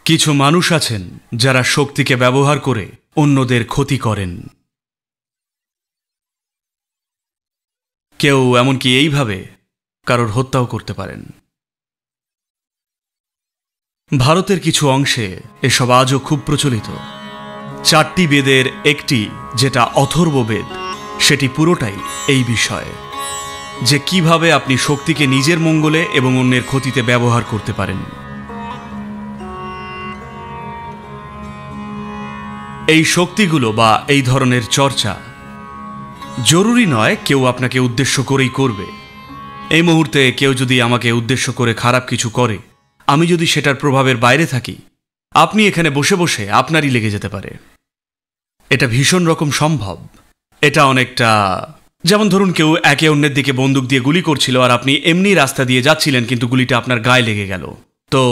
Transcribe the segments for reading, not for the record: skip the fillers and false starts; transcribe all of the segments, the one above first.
কিছু মানুষ আছেন যারা শক্তিকে ব্যবহার করে অন্যদের ক্ষতি করেন। কেউ এমনকি এইভাবে কারোর হত্যাও করতে পারেন। ভারতের কিছু অংশে এসব আজও খুব প্রচলিত। 4টি বেদের একটি, যেটা অথর্ববেদ, সেটি পুরোটাই এই বিষয়ে, যে কিভাবে আপনি শক্তিকে নিজের মঙ্গলে এবং অন্যের ক্ষতিতে ব্যবহার করতে পারেন। এই শক্তিগুলো বা এই ধরনের চর্চা জরুরি নয় কেউ আপনাকে উদ্দেশ্য করেই করবে। এই মুহূর্তে কেউ যদি আমাকে উদ্দেশ্য করে খারাপ কিছু করে, আমি যদি সেটার প্রভাবের বাইরে থাকি, আপনি এখানে বসে বসে আপনারই লেগে যেতে পারে। এটা ভীষণ রকম সম্ভব। এটা অনেকটা যেমন ধরুন কেউ একে অন্যের দিকে বন্দুক দিয়ে গুলি করছিল আর আপনি এমনি রাস্তা দিয়ে যাচ্ছিলেন, কিন্তু গুলিটা আপনার গায়ে লেগে গেল। তো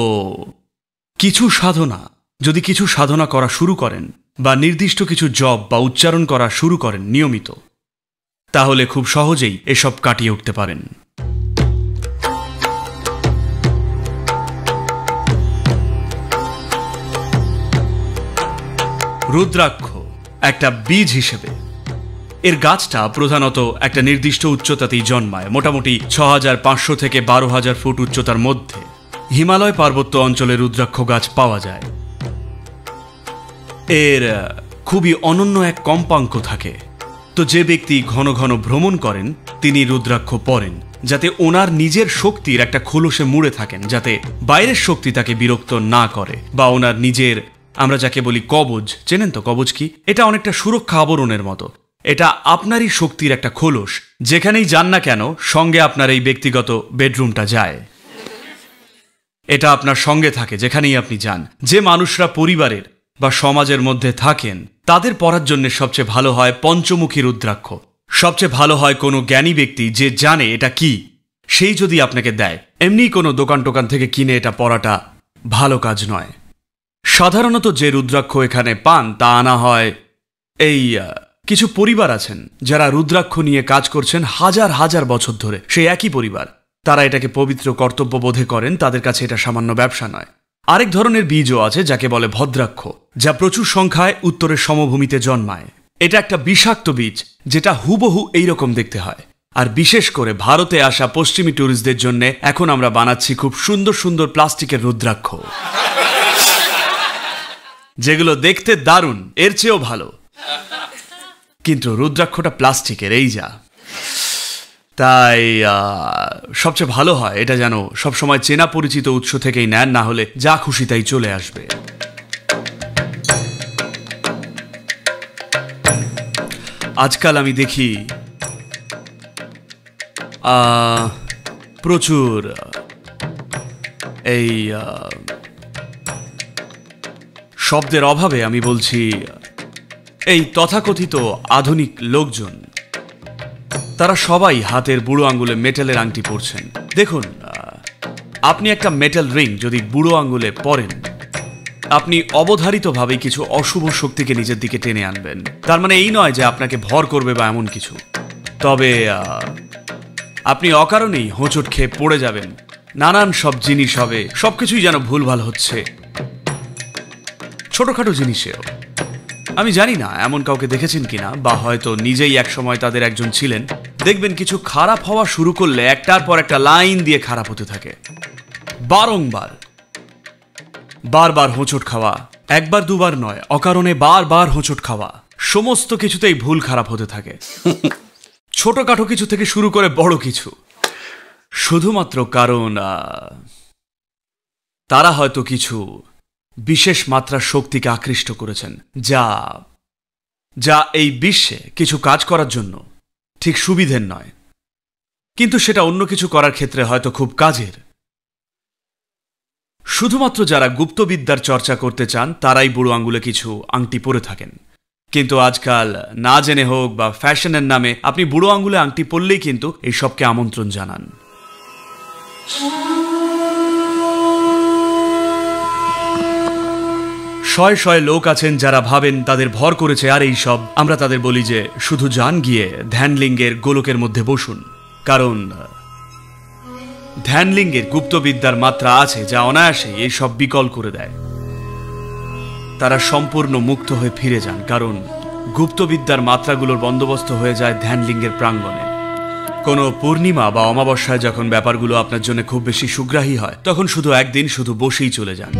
যদি কিছু সাধনা করা শুরু করেন বা নির্দিষ্ট কিছু জপ বা উচ্চারণ করা শুরু করেন নিয়মিত, তাহলে খুব সহজেই এসব কাটিয়ে উঠতে পারেন। রুদ্রাক্ষ একটা বীজ হিসেবে এর গাছটা প্রধানত একটা নির্দিষ্ট উচ্চতাতেই জন্মায়, মোটামুটি 6500 থেকে 12000 ফুট উচ্চতার মধ্যে হিমালয় পার্বত্য অঞ্চলে রুদ্রাক্ষ গাছ পাওয়া যায়। এর খুবই অনন্য এক কম্পাঙ্ক থাকে। তো যে ব্যক্তি ঘন ঘন ভ্রমণ করেন তিনি রুদ্রাক্ষ পরেন, যাতে ওনার নিজের শক্তির একটা খোলসে মুড়ে থাকেন, যাতে বাইরের শক্তি তাকে বিরক্ত না করে, বা ওনার নিজের, আমরা যাকে বলি কবচ, চেনেন তো কবচ কি? এটা অনেকটা সুরক্ষা আবরণের মতো। এটা আপনারই শক্তির একটা খোলস, যেখানেই যান না কেন সঙ্গে আপনার এই ব্যক্তিগত বেডরুমটা যায়। এটা আপনার সঙ্গে থাকে যেখানেই আপনি যান। যে মানুষরা পরিবারের বা সমাজের মধ্যে থাকেন তাদের পরার জন্য সবচেয়ে ভালো হয় পঞ্চমুখী রুদ্রাক্ষ। সবচেয়ে ভালো হয় কোনো জ্ঞানী ব্যক্তি যে জানে এটা কি, সেই যদি আপনাকে দেয়। এমনি কোনো দোকান থেকে কিনে এটা পরাটা ভালো কাজ নয়। সাধারণত যে রুদ্রাক্ষ এখানে পান তা আনা হয়, এই কিছু পরিবার আছেন যারা রুদ্রাক্ষ নিয়ে কাজ করছেন হাজার হাজার বছর ধরে। সেই একই পরিবার, তারা এটাকে পবিত্র কর্তব্য বোধে করেন, তাদের কাছে এটা সামান্য ব্যবসা নয়। আরেক ধরনের বীজও আছে যাকে বলে ভদ্রাক্ষ, যা প্রচুর সংখ্যায় উত্তরের সমভূমিতে জন্মায়। এটা একটা বিষাক্ত বীজ যেটা হুবহু এইরকম দেখতে হয়। আর বিশেষ করে ভারতে আসা পশ্চিমী ট্যুরিস্টদের জন্য এখন আমরা বানাচ্ছি খুব সুন্দর সুন্দর প্লাস্টিকের রুদ্রাক্ষ, যেগুলো দেখতে দারুণ, এর চেয়েও ভালো। কিন্তু রুদ্রাক্ষটা প্লাস্টিকের, এই যা। তাই সবচেয়ে ভালো হয় এটা যেন সবসময় চেনা পরিচিত উৎস থেকেই নেন, না হলে যা খুশি তাই চলে আসবে। আজকাল আমি দেখি প্রচুর এই শব্দের অভাবে আমি বলছি, এই তথাকথিত আধুনিক লোকজন, তারা সবাই হাতের বুড়ো আঙ্গুলে মেটালের আংটি পরছেন। দেখুন, আপনি একটা মেটাল রিং যদি বুড়ো আঙ্গুলে পরেন, আপনি অবধারিতভাবেই কিছু অশুভ শক্তিকে নিজের দিকে টেনে আনবেন। তার মানে এই নয় যে আপনাকে ভর করবে বা এমন কিছু, তবে আপনি অকারণেই হোঁচট খেয়ে পড়ে যাবেন। নানান সব জিনিস হবে, সবকিছুই যেন ভুলভাল হচ্ছে, ছোটখাটো জিনিসেও। আমি জানি না এমন কাউকে দেখেছেন কিনা, বা হয়তো নিজেই এক সময় তাদের একজন ছিলেন। দেখবেন কিছু খারাপ হওয়া শুরু করলে একটার পর একটা লাইন দিয়ে খারাপ হতে থাকে, বারবার হোঁচট খাওয়া, একবার দুবার নয়, অকারণে বারবার হোঁচট খাওয়া, সমস্ত কিছুতেই ভুল খারাপ হতে থাকে। ছোটখাটো কিছু থেকে শুরু করে বড় কিছু, শুধুমাত্র কারণ তারা হয়তো কিছু বিশেষ মাত্রার শক্তিকে আকৃষ্ট করেছেন, যা এই বিশ্বে কিছু কাজ করার জন্য ঠিক সুবিধের নয়, কিন্তু সেটা অন্য কিছু করার ক্ষেত্রে হয়তো খুব কাজের। শুধুমাত্র যারা গুপ্তবিদ্যার চর্চা করতে চান তারাই বুড়ো আঙ্গুলে কিছু আংটি পরে থাকেন। কিন্তু আজকাল না জেনে হোক বা ফ্যাশনের নামে আপনি বুড়ো আঙ্গুলে আংটি পরলেই কিন্তু এই সবকে আমন্ত্রণ জানান। শয়ে শয়ে লোক আছেন যারা ভাবেন তাদের ভর করেছে, আর এই সব আমরা তাদের বলি যে শুধু যান গিয়ে ধ্যানলিঙ্গের গোলকের মধ্যে বসুন, কারণ ধ্যানলিঙ্গের গুপ্তবিদ্যার মাত্রা আছে যা অনায়াসে এই সব বিকল করে দেয়। তারা সম্পূর্ণ মুক্ত হয়ে ফিরে যান, কারণ গুপ্তবিদ্যার মাত্রাগুলোর বন্দোবস্ত হয়ে যায় ধ্যানলিঙ্গের প্রাঙ্গণে। কোনো পূর্ণিমা বা অমাবস্যায় যখন ব্যাপারগুলো আপনার জন্য খুব বেশি সুগ্রাহী হয়, তখন শুধু একদিন শুধু বসেই চলে যান।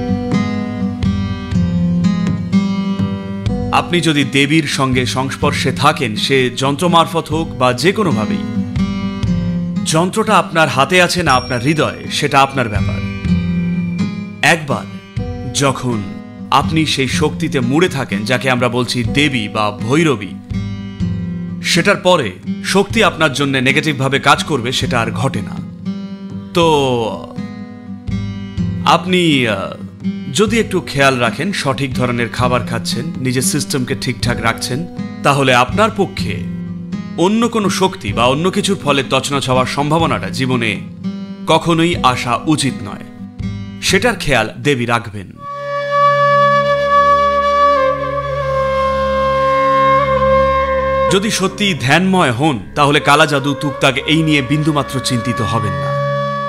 আপনি যদি দেবীর সঙ্গে সংস্পর্শে থাকেন, সে যন্ত্র মারফত হোক বা যে কোনোভাবেই, যন্ত্রটা আপনার হাতে আছে না আপনার হৃদয়ে, সেটা আপনার ব্যাপার। একবার যখন আপনি সেই শক্তিতে মুড়ে থাকেন, যাকে আমরা বলছি দেবী বা ভৈরবী, সেটার পরে শক্তি আপনার জন্য নেগেটিভভাবে কাজ করবে সেটা আর ঘটে না। তো আপনি যদি একটু খেয়াল রাখেন, সঠিক ধরনের খাবার খাচ্ছেন, নিজের সিস্টেমকে ঠিকঠাক রাখছেন, তাহলে আপনার পক্ষে অন্য কোনো শক্তি বা অন্য কিছুর ফলে তছনছ হওয়ার সম্ভাবনাটা জীবনে কখনোই আসা উচিত নয়। সেটার খেয়াল দেবী রাখবেন। যদি সত্যি ধ্যানময় হন, তাহলে কালা জাদু তুকতাক এই নিয়ে বিন্দুমাত্র চিন্তিত হবেন না।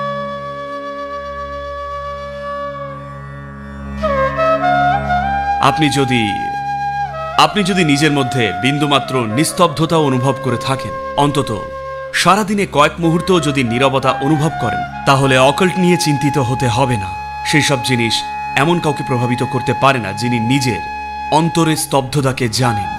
আপনি যদি নিজের মধ্যে বিন্দুমাত্র নিস্তব্ধতা অনুভব করে থাকেন, অন্তত সারাদিনে কয়েক মুহূর্ত যদি নীরবতা অনুভব করেন, তাহলে অকাল্ট নিয়ে চিন্তিত হতে হবে না। সেই সব জিনিস এমন কাউকে প্রভাবিত করতে পারে না যিনি নিজের অন্তরের স্তব্ধতাকে জানেন।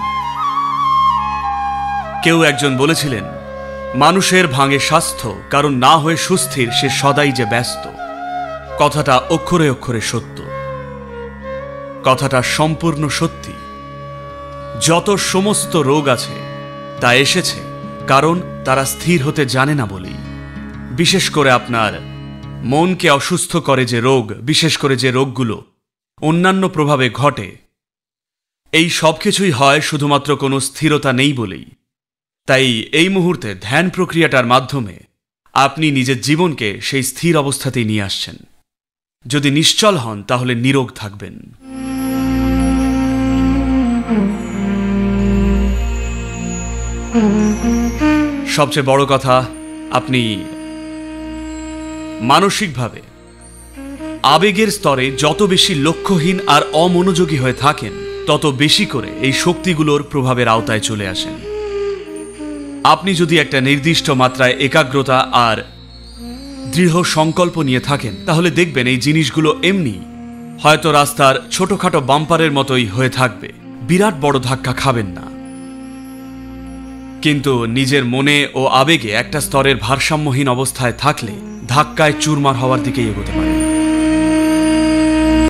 কেউ একজন বলেছিলেন, মানুষের ভাঙে স্বাস্থ্য, কারণ না হয়ে সুস্থির সে সদাই যে ব্যস্ত। কথাটা অক্ষরে অক্ষরে সত্য, কথাটা সম্পূর্ণ সত্যি। যত সমস্ত রোগ আছে তা এসেছে কারণ তারা স্থির হতে জানে না বলেই। বিশেষ করে আপনার মনকে অসুস্থ করে যে রোগ, বিশেষ করে যে রোগগুলো অন্যান্য প্রভাবে ঘটে, এই সব কিছুই হয় শুধুমাত্র কোনো স্থিরতা নেই বলেই। তাই এই মুহূর্তে ধ্যান প্রক্রিয়াটার মাধ্যমে আপনি নিজের জীবনকে সেই স্থির অবস্থাতেই নিয়ে আসছেন। যদি নিশ্চল হন, তাহলে নিরোগ থাকবেন। সবচেয়ে বড় কথা, আপনি মানসিকভাবে আবেগের স্তরে যত বেশি লক্ষ্যহীন আর অমনোযোগী হয়ে থাকেন, তত বেশি করে এই শক্তিগুলোর প্রভাবের আওতায় চলে আসেন। আপনি যদি একটা নির্দিষ্ট মাত্রায় একাগ্রতা আর দৃঢ় সংকল্প নিয়ে থাকেন, তাহলে দেখবেন এই জিনিসগুলো এমনি হয়তো রাস্তার ছোটখাটো বাম্পারের মতোই হয়ে থাকবে, বিরাট বড় ধাক্কা খাবেন না। কিন্তু নিজের মনে ও আবেগে একটা স্তরের ভারসাম্যহীন অবস্থায় থাকলে ধাক্কায় চুরমার হওয়ার দিকেই এগোতে পারেন।